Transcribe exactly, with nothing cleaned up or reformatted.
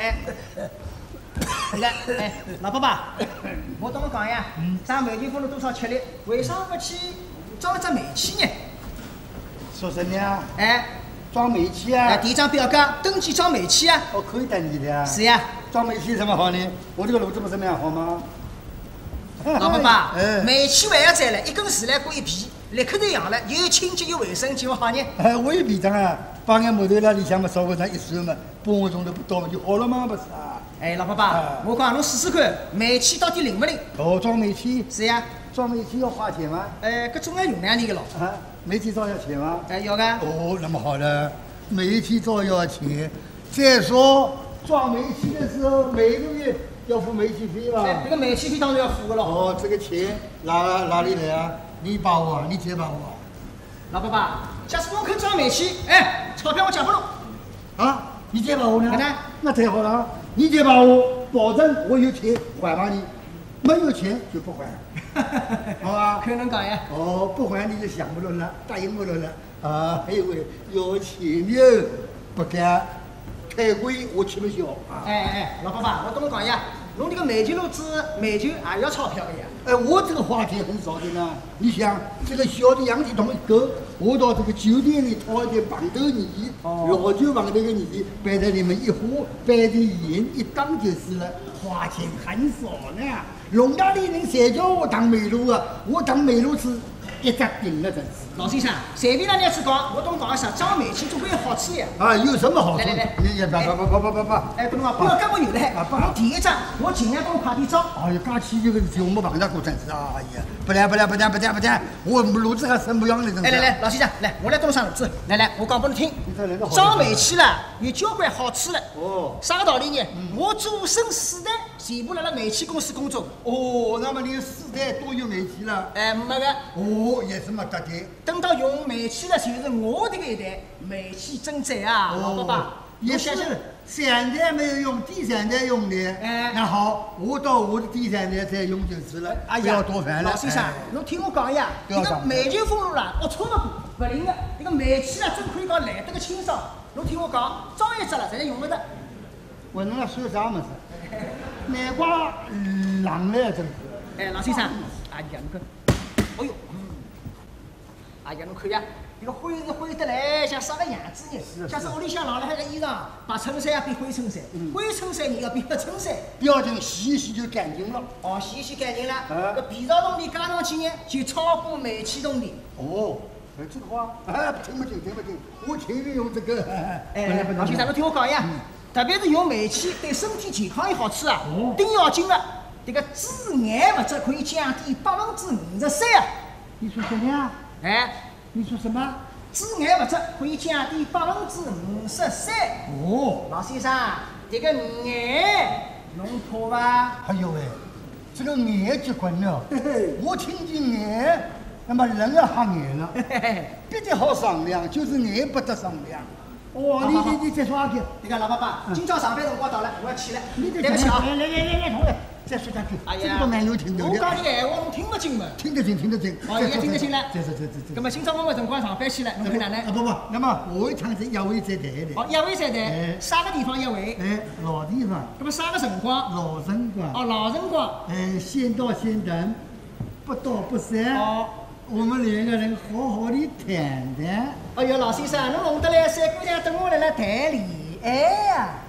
哎。来，哎，老伯伯，我跟侬讲呀，咱煤球花了多少吃力，为啥不去装只煤气呢？ 说什么呀？ 哎， 装煤气啊？ 哎，第一张表格登记装煤气啊。 哦，可以登记的啊。 是呀。 装煤气有什么好呢？我这个炉子不怎么样好吗？ 老伯伯， 哎， 煤气还要摘了，一根树来过一皮，立刻就养了，又清洁又卫生，就好呢。 哎，我有皮张啊，把眼木头那里向嘛稍微上一算嘛，半个钟头不到嘛就好了嘛，不是啊？ 哎，老伯伯，我讲侬试试看，煤气到底灵不灵？ 哦，装煤气？ 是呀。 装煤气要花钱吗？ 哎，搿总要用两年个咯。 啊，煤气灶要钱吗？ 哎，要个。 哦，那么好了，煤气灶要钱。再说装煤气的时候，每个月要付煤气费吧？ 哎，这个煤气费当然要付个咯。 哦，这个钱哪哪里来啊？你把握，你借把握。 老伯伯，假使我肯装煤气，哎，钞票我借不喽。 啊，你借把握呢？ 那那太好了，你借把握，保证我有钱还把你，没有钱就不还。好吧？ 可能讲呀。 哦，不还你就想不落了，答应不落了。啊，还有位要钱哟，不敢，太贵我吃不消啊。 哎哎，老伯伯，我跟侬讲呀，侬这个煤球炉子煤球也要钞票的呀。 哎，我这个花钱很少的呢。你想，这个小的氧气筒一个，我到这个酒店里掏一点棒头泥， 哦、 老酒棒头的泥摆在里面一和，摆点盐一当就是了，花钱很少呢。农家里人谁叫我当煤炉啊？我当煤炉是一只顶了，真是。 老先生，随便让人家去讲，我跟侬讲一声，装煤气总归有好处呀。 啊，有什么好处？ 来来来， 你也不不不不不不。 哎，跟侬讲，不要跟我有来。啊，侬第一张，我尽量帮快点装。 哎呀，假期这个事体我没碰到过，真是哎呀，不然不然不然不然不然，我炉子还生不养了，真是。 来来来，老先生，来，我来动上炉子。来来，我讲给侬听。装煤气了，有交关好处了。 哦。 啥个道理呢？我祖孙四代全部辣辣煤气公司工作。 哦，那么你四代都有煤气了？ 哎，没个。 哦，也是没得的。 等到用煤气了，就是我这个一代煤气增载啊，老伯伯。 也是三代没有用，第三代用的。哎，那好，我到我的第三代再用就是了。哎呀，不要多烦了。 老先生，侬听我讲呀，这个煤球风炉啦，龌龊不过，不灵个。这个煤气啦，真可以讲来得个清爽。侬听我讲，装一只了，咱用不得。 问侬那说啥么子？难怪冷了，真是。 哎，老先生，哎呀，那个，哎呦，嗯，哎呀，侬看呀。这个灰是灰得来，像啥个样子呢？假使屋里向晾了海个衣裳，白衬衫也变灰衬衫，灰衬衫你要变白衬衫。不要紧，洗一洗就干净了。 哦，洗一洗干净了。这皮草动力加上去呢，就超过煤气动力。 哦，哎，这个话，哎，听不进，听不进，我情愿用这个。 哎，老先生，侬听我讲呀，特别是用煤气对身体健康有好处啊，顶要紧的。这个致癌物质可以降低百分之五十三啊！ 你说什么呀？ 哎。 你说什么？ 致癌物质可以降低百分之五十三。 哦， 老先生，这个癌侬怕吧？ 哎呦喂，这个癌结棍了。我听见癌，那么人要吓癌了。别的好商量，就是癌不得商量。哦，你你你再说下去。 这个老爸爸，今朝上班辰光到了，我要去了。 你对不起啊。 来来来来来，同来。再说下去，哎呀，这个都蛮有听头的。 我讲的闲话侬听不进嘛？ 听得进，听得进。 哦，现在听得进了。 再说再再再。 那么今朝我们辰光上班去了，侬看哪能？ 啊不不，那么下一趟是一位再谈的。 哦，一位再谈。啥个地方一位？ 哎，老地方。 那么啥个辰光？ 老辰光。 哦，老辰光。 哎，先到先等，不到不散。哦。我们两个人好好的谈谈。 哎呦，老先生，侬弄得来，三姑娘等我来了谈恋爱呀。